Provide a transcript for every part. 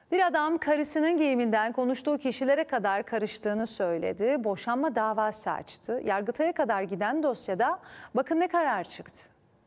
Bir adam karısının giyiminden konuştuğu kişilere kadar karıştığını söyledi. Boşanma davası açtı. Yargıtay'a kadar giden dosyada bakın ne karar çıktı.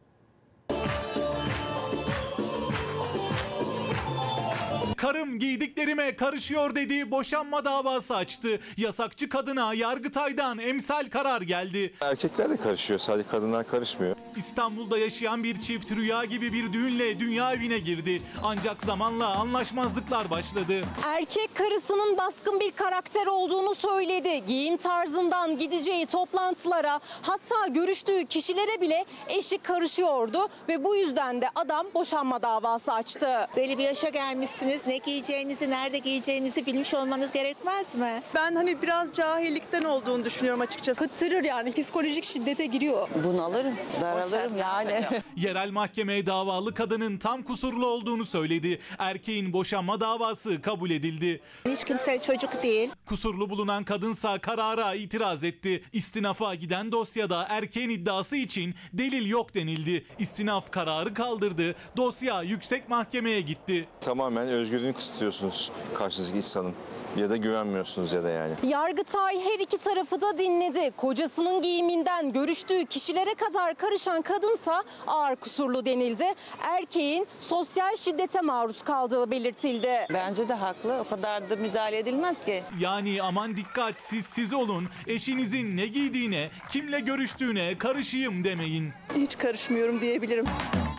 Karım giydiklerime karışıyor dediği boşanma davası açtı. Yasakçı kadına Yargıtay'dan emsal karar geldi. Erkekler de karışıyor, sadece kadınlar karışmıyor. İstanbul'da yaşayan bir çift rüya gibi bir düğünle dünya evine girdi. Ancak zamanla anlaşmazlıklar başladı. Erkek karısının baskın bir karakter olduğunu söyledi. Giyim tarzından gideceği toplantılara, hatta görüştüğü kişilere bile eşi karışıyordu ve bu yüzden de adam boşanma davası açtı. Belli bir yaşa gelmişsiniz. Ne giyeceğinizi, nerede giyeceğinizi bilmiş olmanız gerekmez mi? Ben biraz cahillikten olduğunu düşünüyorum açıkçası. Kıttırır yani, psikolojik şiddete giriyor. Bunalırım, daralırım yani. Yerel mahkemeye davalı kadının tam kusurlu olduğunu söyledi. Erkeğin boşanma davası kabul edildi. Hiç kimse çocuk değil. Kusurlu bulunan kadınsa karara itiraz etti. İstinafa giden dosyada erkeğin iddiası için delil yok denildi. İstinaf kararı kaldırdı. Dosya yüksek mahkemeye gitti. Tamamen özgürlüğünü kısıtlıyorsunuz karşınızdaki insanın. Ya da güvenmiyorsunuz ya da yani. Yargıtay her iki tarafı da dinledi. Kocasının giyiminden görüştüğü kişilere kadar karışan kadınsa ağır kusurlu denildi. Erkeğin sosyal şiddete maruz kaldığı belirtildi. Bence de haklı. O kadar da müdahale edilmez ki. Yani aman dikkat, siz olun. Eşinizin ne giydiğine, kimle görüştüğüne karışayım demeyin. Hiç karışmıyorum diyebilirim.